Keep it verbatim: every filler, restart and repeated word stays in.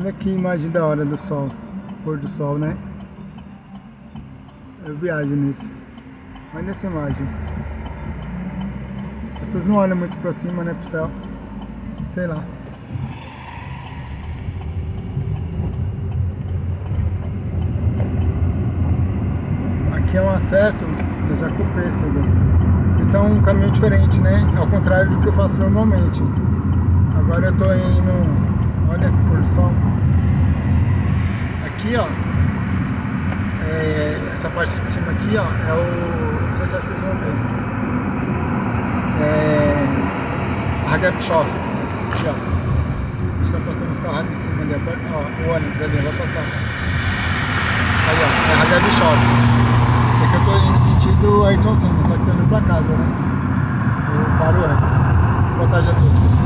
Olha que imagem da hora do sol, pôr do sol, né? Eu viajo nisso. Olha essa imagem. As pessoas não olham muito pra cima, né, pro céu. Sei lá. Aqui é um acesso da Jacopêssego. Esse é um caminho diferente, né? Ao contrário do que eu faço normalmente. Agora eu tô indo... Olha que pôr do sol. Aqui, ó. É, essa parte de cima aqui, ó, é o... Já já vocês vão ver. É... Hagapshof. Aqui, ó. Está passando os carros ali em cima ali. Ó, o ônibus ali, vai passar. Aí, ó. É Hagapshof. É que eu tô indo no sentido Ayrton Senna, só que tô indo pra casa, né? Eu paro antes. Boa tarde a todos.